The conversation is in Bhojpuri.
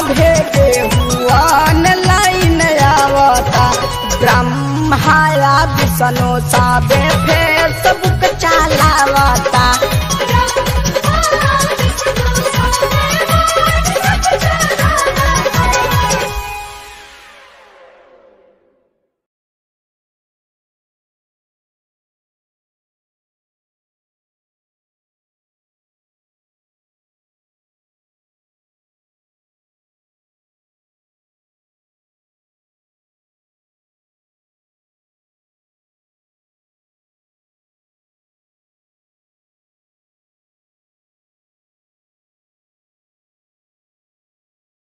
सभे केहुआन लाइन आवता ब्रह्माया विष्णु सभे फेसबुक चलावता